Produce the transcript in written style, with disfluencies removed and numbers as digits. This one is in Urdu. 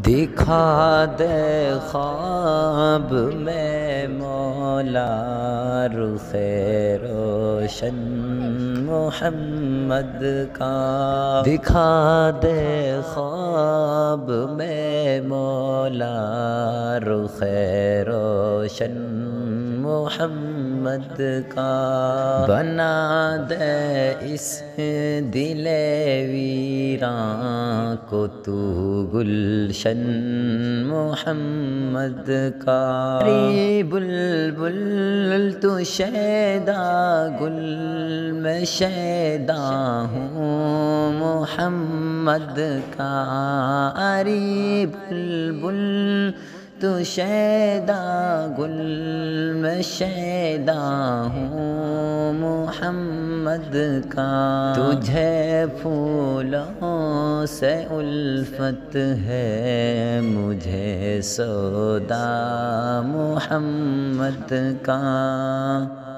دکھا دے خواب میں مولا رخ روشن محمد کا، دکھا دے خواب میں مولا رخ روشن محمد کا، بنا دے اس دل ویراں کو تو گلشن محمد کا، ری بلبل تو شیدا گل میں شیدا ہوں محمد کا، اری بلبل تو شیدا گل میں شیدا ہوں محمد کا، تجھے پھولوں سے الفت ہے مجھے سودا محمد کا۔